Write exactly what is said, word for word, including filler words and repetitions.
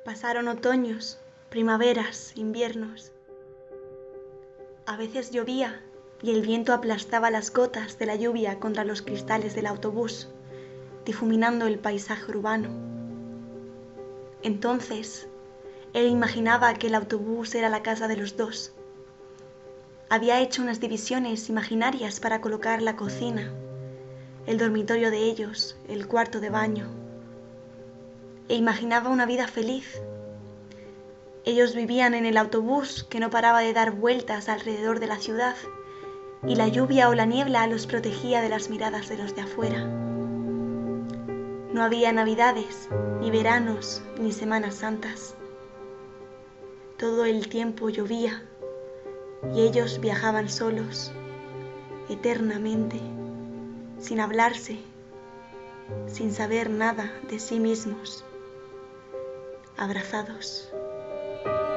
Pasaron otoños, primaveras, inviernos. A veces llovía y el viento aplastaba las gotas de la lluvia contra los cristales del autobús, difuminando el paisaje urbano. Entonces, él imaginaba que el autobús era la casa de los dos. Había hecho unas divisiones imaginarias para colocar la cocina, el dormitorio de ellos, el cuarto de baño. E imaginaba una vida feliz. Ellos vivían en el autobús que no paraba de dar vueltas alrededor de la ciudad, y la lluvia o la niebla los protegía de las miradas de los de afuera. No había navidades, ni veranos, ni semanas santas. Todo el tiempo llovía, y ellos viajaban solos, eternamente, sin hablarse, sin saber nada de sí mismos, abrazados.